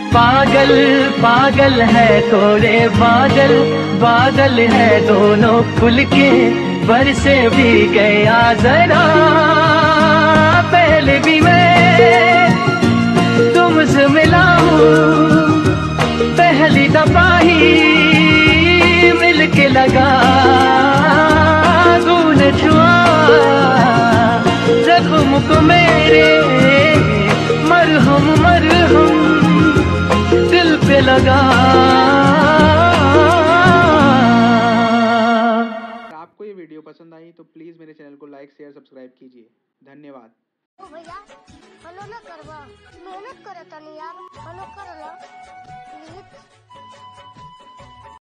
पागल पागल है थोड़े बादल, बादल है दोनों खुल के बरसे भी गया जरा। पहले भी मैं तुमसे मिला हूँ, पहली दफा ही मिल के लगा। तूने छुआ जख्म को मेरे, मरहम मरहम दिल पे लगा। आपको ये वीडियो पसंद आई तो प्लीज मेरे चैनल को लाइक शेयर सब्सक्राइब कीजिए। धन्यवाद। भैया फॉलो ना करवा, मेहनत करे तनी यार, फॉलो कर लो प्लीज।